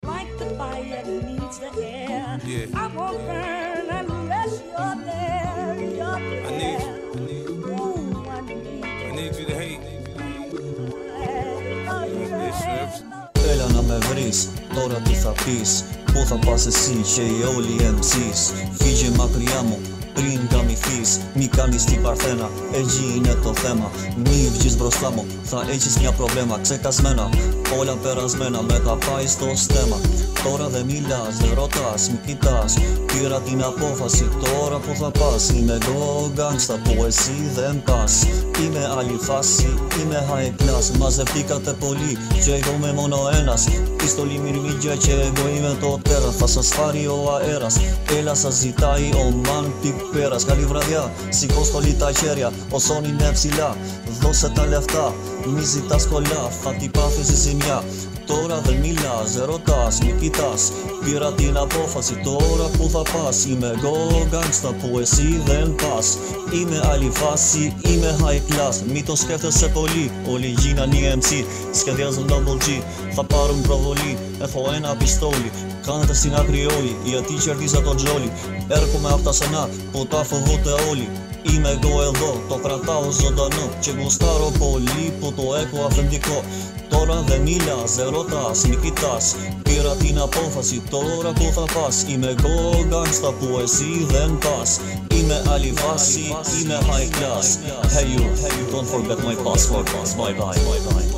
Like the fire needs the air. Yeah. I won't burn unless you're there. You're there. I need you. Ooh, I need you to hate. Έλα να με βρεις, τώρα τι θα πεις, πού θα πας εσύ και οι όλοι οι MCs. Φύγε μακριά μου πριν καμηθείς, μη κάνεις την παρθένα, εκεί είναι το θέμα. Μη βγεις μπροστά μου, θα έχεις μια προβλέμα. Ξεκασμένα, όλα περασμένα, μετά πάει στο στέμα. Τώρα δεν μιλάς, δεν ρωτάς, μη κοιτάς, πήρα την απόφαση, τώρα που θα πας. Είμαι εγώ γκάνγκστα που εσύ δεν πας. Είμαι άλλη φάση, είμαι high class. Μαζευτήκατε πολύ και εγώ είμαι μόνο ένας. Πιστολή μυρμήγκια και εγώ είμαι το τέρα. Θα σας φάρει ο αέρας, έλα σας ζητάει ο man pick πέρας. Καλή βραδιά, σηκώστε όλοι τα χέρια όσον είναι ψηλά. Δώσε τα λεφτά, μη ζητάς κολλά, θα την πάθεις η ζημιά. Τώρα δεν μιλάς, δεν ρωτάς, μη κοιτάς, πήρα την απόφαση, τώρα που θα πας. Είμαι εγώ γκάνγκστα που εσύ δεν πας. Είμαι άλλη φάση, είμαι high class, μη το σκέφτεσαι πολύ. Όλοι γίναν οι MC, σχεδιάζουν double G, θα πάρουν προβολή. Έχω ένα πιστόλι, κάνετε στην άκρη όλοι, γιατί κερδίζα τον τζόλι. Έρχομαι απ' τα σενά που τα φοβούνται όλοι. Είμαι εγώ εδώ, το κρατάω ζωντανό και γουστάρω πολύ που το έχω αυθεντικό. Τώρα δεν μιλάς, δεν ρωτάς, μη κοιτάς, πήρα την απόφαση, τώρα που θα πας. Είμαι εγώ γκάνγκστα που εσύ δεν πας. Είμαι άλλη βάση, είμαι high class. Hey you, don't forget my passport, bye bye.